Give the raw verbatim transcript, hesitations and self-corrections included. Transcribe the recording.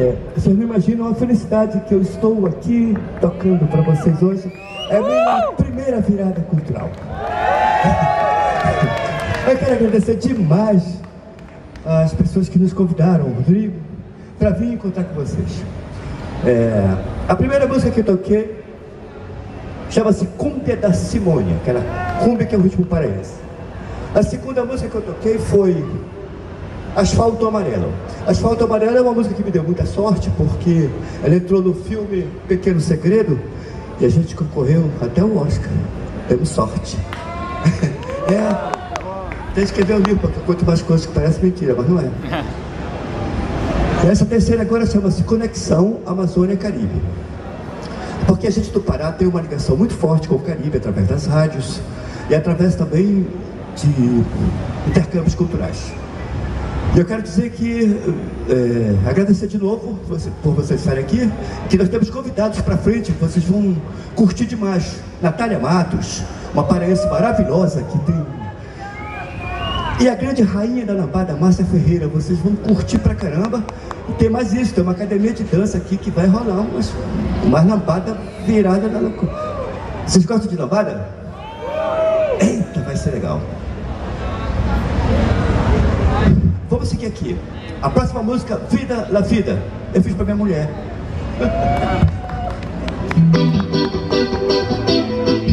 Vocês não imaginam a felicidade que eu estou aqui tocando para vocês hoje. É a minha primeira virada cultural. Eu quero agradecer demais as pessoas que nos convidaram, o Rodrigo, para vir encontrar com vocês. É, a primeira música que eu toquei chama-se Cúmbia da Simônia, que era cúmbia, que é o ritmo paraense. A segunda música que eu toquei foi Asfalto Amarelo. Asfalto Amarelo é uma música que me deu muita sorte, porque ela entrou no filme Pequeno Segredo e a gente concorreu até o Oscar. Temos sorte. É, tem que escrever um livro, porque eu conto umas coisas que parecem mentira, mas não é. E essa terceira agora chama-se Conexão Amazônia-Caribe. Porque a gente do Pará tem uma ligação muito forte com o Caribe, através das rádios e através também de intercâmbios culturais. E eu quero dizer que, é, agradecer de novo você, por vocês estarem aqui, que nós temos convidados para frente, que vocês vão curtir demais. Natália Matos, uma paraense maravilhosa que tem... E a grande rainha da lambada, Márcia Ferreira, vocês vão curtir pra caramba. E tem mais isso, tem uma academia de dança aqui que vai rolar umas, uma lambada virada na loucura. Vocês gostam de lambada? Eita, vai ser legal. Vamos seguir aqui. A próxima música, Vida la Vida, eu fiz pra minha mulher.